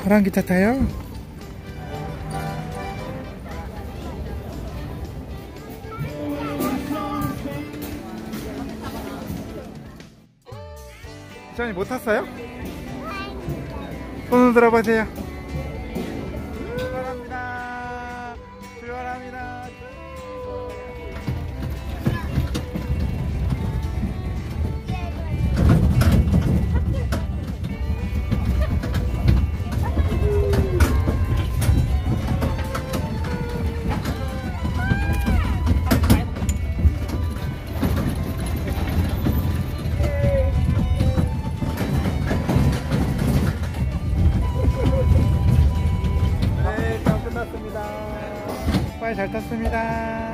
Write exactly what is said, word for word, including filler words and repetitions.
파란 기차 타요? 기차님 못 탔어요? 손을 들어보세요. 출발합니다. 출발합니다. 네, 잘 끝났습니다. 빨리 잘 탔습니다.